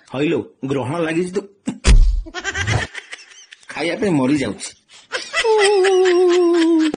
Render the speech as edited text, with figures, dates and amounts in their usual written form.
ହଇଲୋ ଗ୍ରହଣ ଲାଗିଛି ତ ଖାଇବା ପାଇଁ ମରି ଯାଉଛି।